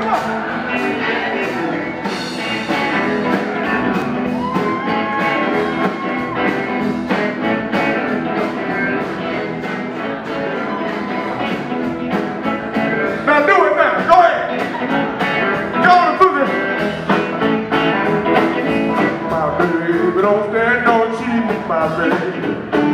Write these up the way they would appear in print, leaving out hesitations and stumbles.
Don't stand no cheap, my baby.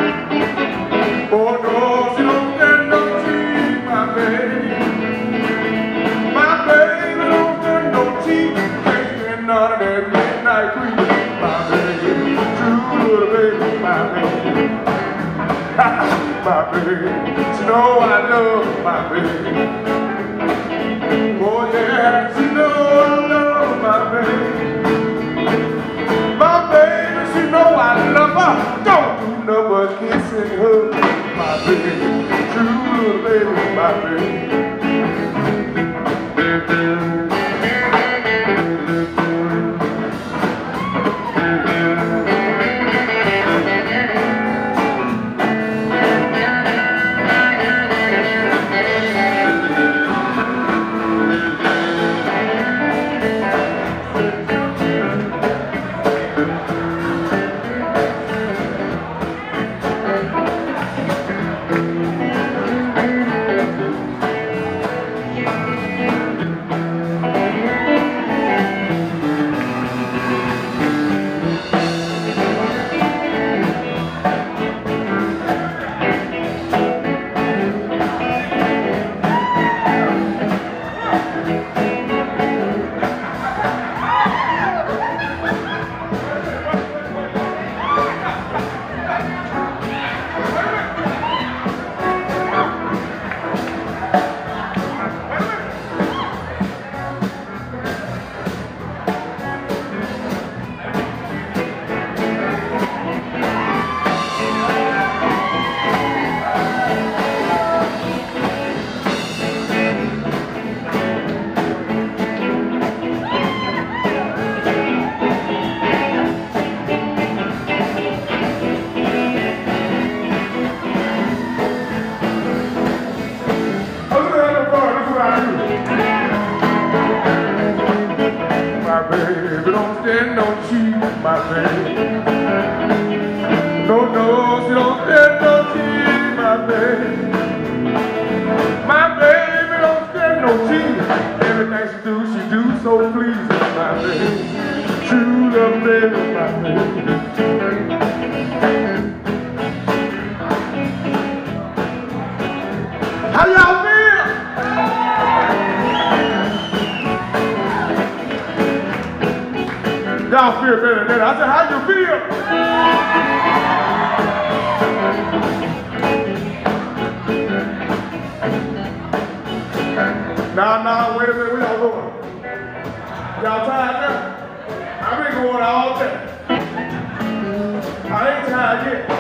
Oh no, she don't stand no cheap, my baby. My baby don't stand no cheap. Can't stand none of that midnight creep, my baby. True little baby, my baby. My baby, she know I love my baby. Oh yeah, she know I love my baby. I love her, don't do no but kissing her, my baby, true little baby, my baby. My baby don't stand no cheap, my baby. No, no, she don't stand no cheap, my baby. My baby don't stand no cheap. Everything she do so pleasing, my baby. True love, baby, my baby. How y'all feel? Y'all feel better than that. I said, how you feel? Nah, wait a minute, we all going. Y'all tired now? I've been going all day. I ain't tired yet.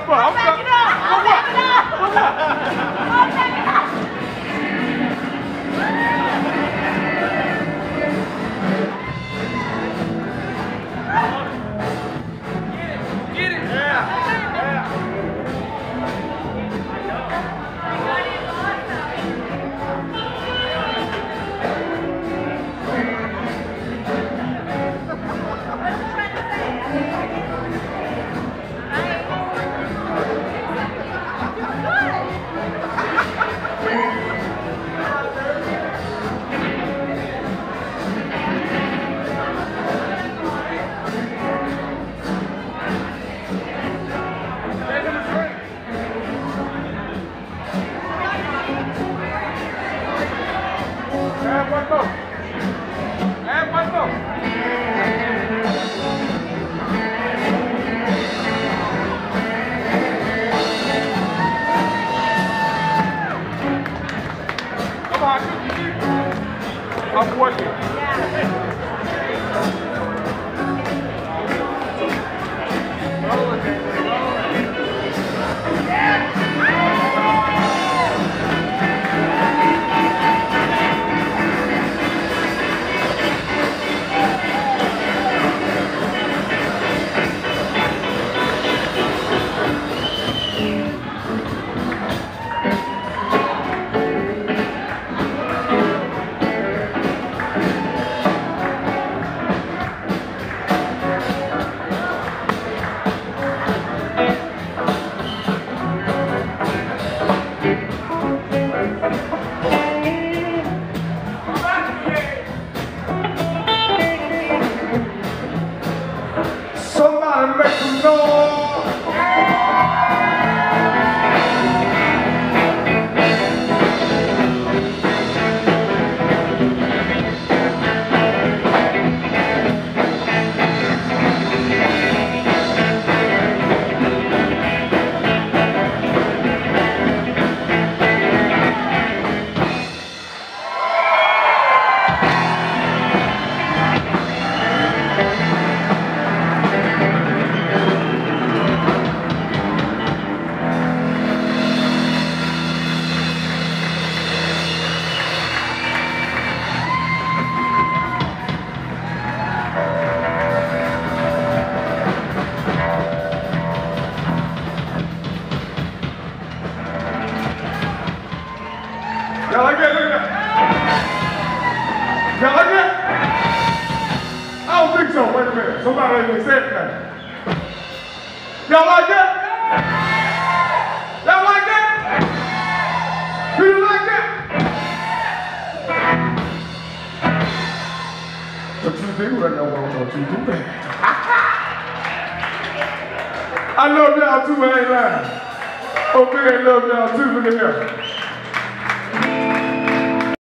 for? I'm back it up. For what? For what? I'll back it up. Get it. Yeah. I'm working. Somebody make some noise. Y'all like that? Look at that. Y'all like that? I don't think so. Wait a minute. Somebody ain't even said that. Y'all like that? Y'all like that? Do you like that? What you do right now? What you do? I love y'all too, I ain't lying. Oh, man, I love y'all too. Look at here.